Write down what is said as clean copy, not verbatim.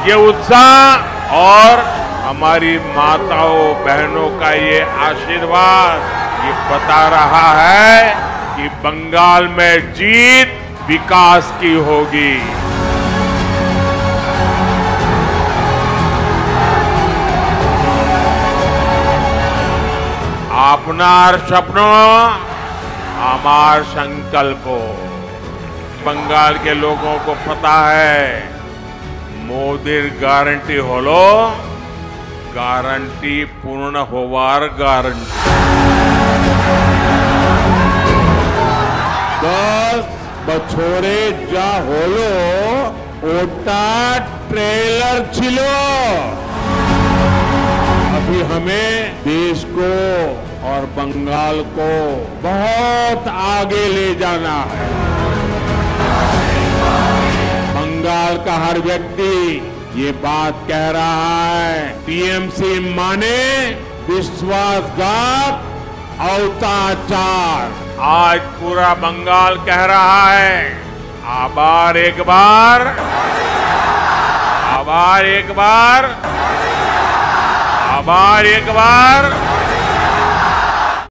ये उत्साह और हमारी माताओं बहनों का ये आशीर्वाद ये बता रहा है कि बंगाल में जीत विकास की होगी। আপনার স্বপ্ন আমার संकल्प। बंगाल के लोगों को पता है मोदीर गारंटी हलो गारंटी पूर्ण होवार गारंटी। 10 বছরে যা হলো ওটা ट्रेलर छिलो। अभी हमें देश को और बंगाल को बहुत आगे ले जाना है। बंगाल का हर व्यक्ति ये बात कह रहा है, टीएमसी माने विश्वासघात, अवताचार। आज पूरा बंगाल कह रहा है आभार एक बार, आभार एक बार, आभार एक बार।